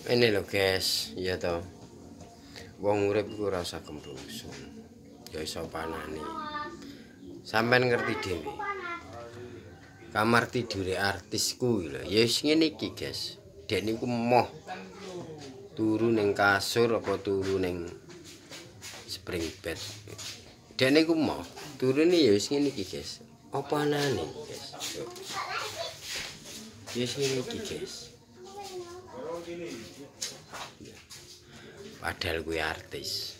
Ini lho guys, ya toh. Wong urip iku ora usah kemplungsun. Ya iso panani. Sampeyan ngerti dhewe. Kamar tidure artisku lho. Ya wis ngene iki, guys. Dek niku moh turu ning kasur apa turu ning spring bed. Dek niku moh turune ya wis ngene iki, guys. Apa anane, guys? Ya wis ngene iki, guys. Padahal gue artis.